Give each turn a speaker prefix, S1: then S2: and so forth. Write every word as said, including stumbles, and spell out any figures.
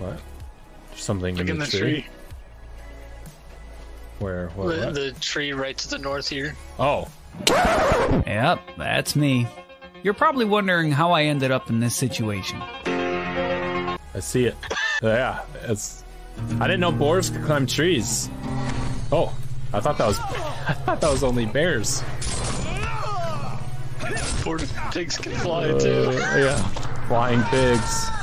S1: What? There's something
S2: Look
S1: in the,
S2: in the
S1: tree.
S2: tree.
S1: Where? What,
S2: The,
S1: what?
S2: the tree right to the north here.
S1: Oh.
S3: Yep, that's me. You're probably wondering how I ended up in this situation.
S1: I see it. Yeah, it's. I didn't know boars could climb trees. Oh, I thought that was. I thought that was only bears.
S2: Poor pigs can fly
S1: Uh,
S2: too.
S1: yeah, flying pigs.